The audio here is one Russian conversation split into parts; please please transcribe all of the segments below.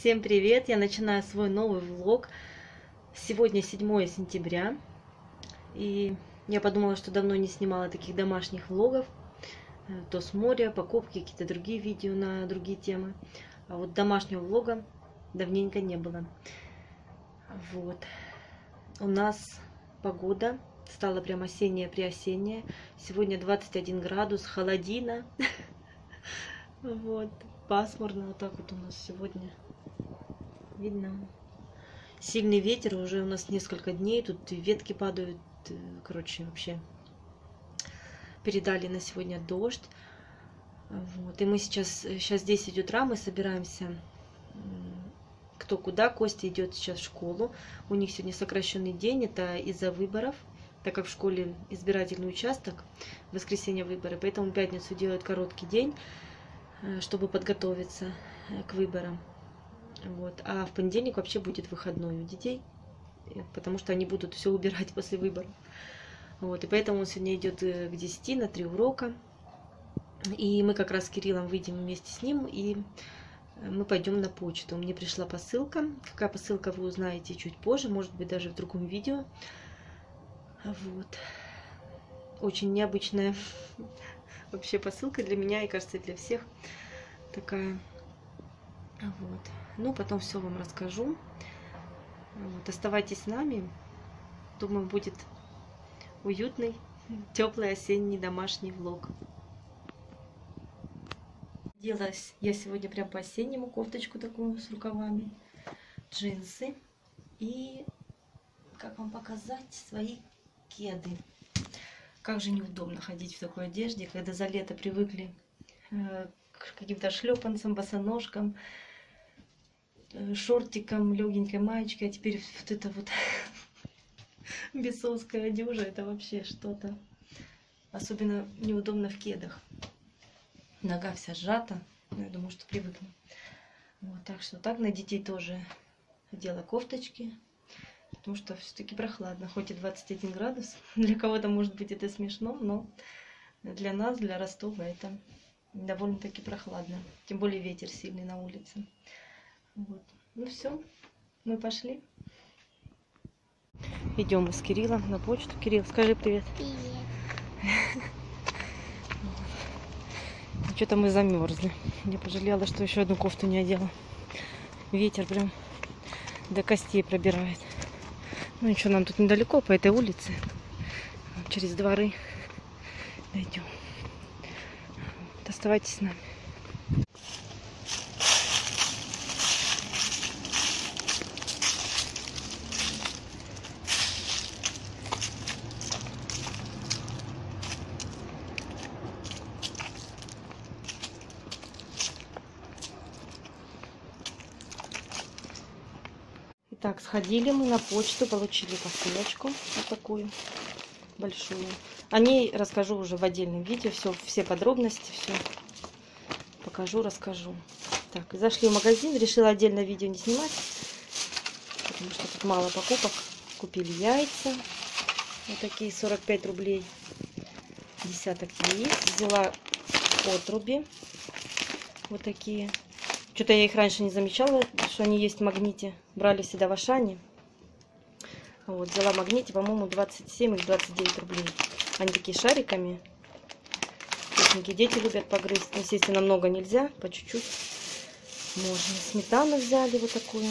Всем привет! Я начинаю свой новый влог. Сегодня 7 сентября. И я подумала, что давно не снимала таких домашних влогов. То с моря, покупки, какие-то другие видео на другие темы. А вот домашнего влога давненько не было. Вот. У нас погода стала прям осенняя-преосенняя. Сегодня 21 градус, холодина. Вот. Пасмурно вот так вот у нас сегодня. Видно. Сильный ветер уже у нас несколько дней. Тут ветки падают. Короче, вообще передали на сегодня дождь. Вот. И мы сейчас 10 утра, мы собираемся кто куда. Костя идет сейчас в школу. У них сегодня сокращенный день. Это из-за выборов. Так как в школе избирательный участок, в воскресенье выборы. Поэтому в пятницу делают короткий день, чтобы подготовиться к выборам. Вот. А в понедельник вообще будет выходной у детей, потому что они будут все убирать после выборов. Вот. И поэтому он сегодня идет к 10 на 3 урока. И мы как раз с Кириллом выйдем вместе с ним, и мы пойдем на почту. Мне пришла посылка. Какая посылка, вы узнаете чуть позже, может быть, даже в другом видео. Вот. Очень необычная вообще посылка для меня, и, кажется, для всех такая. Вот. Ну, потом все вам расскажу. Вот. Оставайтесь с нами. Думаю, будет уютный, теплый осенний домашний влог. Делась я сегодня прям по-осеннему. Кофточку такую с рукавами, джинсы и, как вам показать, свои кеды. Как же неудобно ходить в такой одежде, когда за лето привыкли к каким-то шлепанцам, босоножкам, шортикам, легенькой маечкой, а теперь вот это вот бесовская одежда, это вообще что-то. Особенно неудобно в кедах. Нога вся сжата, но я думаю, что привыкну. Вот, так что так на детей тоже одела кофточки, потому что все-таки прохладно, хоть и 21 градус. Для кого-то, может быть, это смешно, но для нас, для Ростова, это довольно-таки прохладно. Тем более ветер сильный на улице. Вот. Ну все, мы пошли. Идем мы с Кириллом на почту. Кирилл, скажи привет. Привет. Что-то мы замерзли. Я пожалела, что еще одну кофту не одела. Ветер прям до костей пробирает. Ну ничего, нам тут недалеко по этой улице. Через дворы дойдем. Вот, оставайтесь с нами. Так, сходили мы на почту, получили посылочку вот такую большую. О ней расскажу уже в отдельном видео, все подробности, все покажу, расскажу. Так, зашли в магазин, решила отдельно видео не снимать, потому что тут мало покупок. Купили яйца, вот такие 45 рублей, десяток яиц. Взяла отруби, вот такие. Что-то я их раньше не замечала, что они есть в Магните. Брали всегда в Ашане. Вот, взяла в Магните, по-моему, 27 или 29 рублей. Они такие шариками. Вкусненькие. Дети любят погрызть. Естественно, много нельзя, по чуть-чуть. Можно. Сметану взяли вот такую.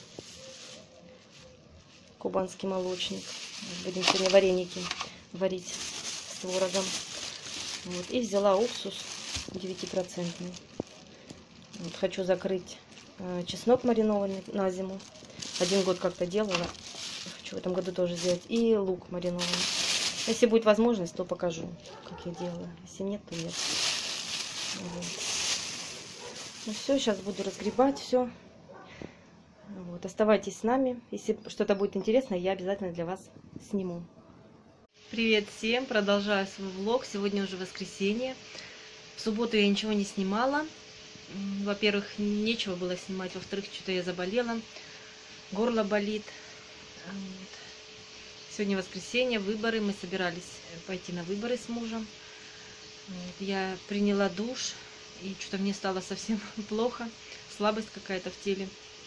Кубанский молочник. Будем сегодня вареники варить с творогом. Вот. И взяла уксус 9%. Вот, хочу закрыть чеснок маринованный на зиму. 1 год как-то делала. Хочу в этом году тоже сделать. И лук маринованный. Если будет возможность, то покажу, как я делаю. Если нет, то нет. Вот. Ну все, сейчас буду разгребать все. Вот, оставайтесь с нами. Если что-то будет интересно, я обязательно для вас сниму. Привет всем! Продолжаю свой влог. Сегодня уже воскресенье. В субботу я ничего не снимала. Во-первых, нечего было снимать, во-вторых, что-то я заболела, горло болит. Вот. Сегодня воскресенье, выборы, мы собирались пойти на выборы с мужем. Вот. Я приняла душ, и что-то мне стало совсем плохо, слабость какая-то в теле.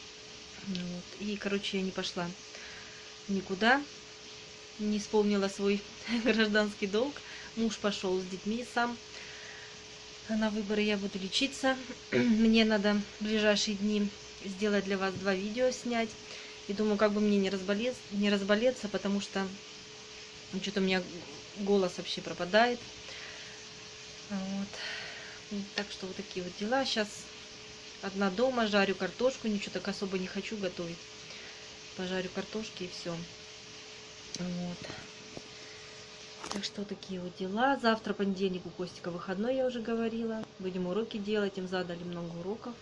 Вот. И, короче, я не пошла никуда, не исполнила свой гражданский долг. Муж пошел с детьми сам на выборы, я буду лечиться. Мне надо в ближайшие дни сделать для вас 2 видео снять. И думаю, как бы мне не разболеться, потому что что-то у меня голос вообще пропадает. Вот. Так что вот такие вот дела. Сейчас одна дома, жарю картошку, ничего так особо не хочу готовить. Пожарю картошки и все. Вот. Так что такие вот дела. Завтра понедельник, у Костика выходной, я уже говорила. Будем уроки делать, им задали много уроков.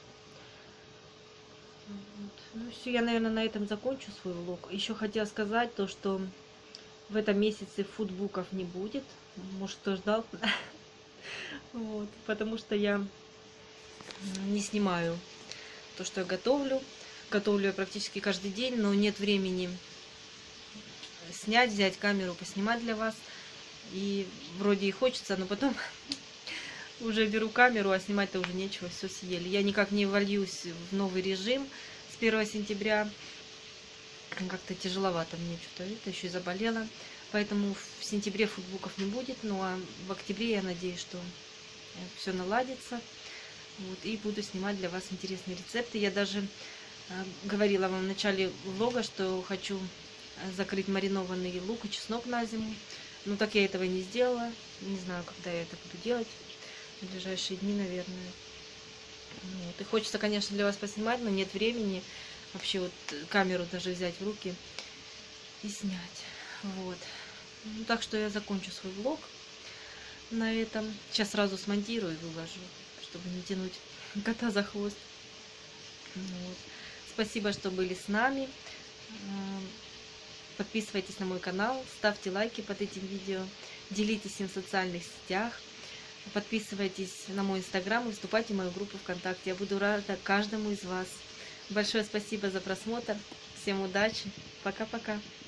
Вот. Ну все, я, наверное, на этом закончу свой влог. Еще хотела сказать то, что в этом месяце фудбуков не будет. Может, кто ждал? Вот. Потому что я не снимаю то, что я готовлю. Готовлю я практически каждый день, но нет времени снять, взять камеру, поснимать для вас. И вроде и хочется, но потом уже беру камеру, а снимать-то уже нечего, все съели. Я никак не вольюсь в новый режим с 1 сентября. Как-то тяжеловато мне что-то, это еще и заболела. Поэтому в сентябре футбуков не будет, ну а в октябре я надеюсь, что все наладится. Вот, и буду снимать для вас интересные рецепты. Я даже говорила вам в начале влога, что хочу закрыть маринованный лук и чеснок на зиму. Но так я этого не сделала. Не знаю, когда я это буду делать. В ближайшие дни, наверное. Вот. И хочется, конечно, для вас поснимать, но нет времени вообще вот камеру даже взять в руки и снять. Вот. Ну, так что я закончу свой влог на этом. Сейчас сразу смонтирую и выложу, чтобы не тянуть кота за хвост. Вот. Спасибо, что были с нами. Подписывайтесь на мой канал, ставьте лайки под этим видео, делитесь им в социальных сетях, подписывайтесь на мой инстаграм и вступайте в мою группу ВКонтакте. Я буду рада каждому из вас. Большое спасибо за просмотр. Всем удачи. Пока-пока.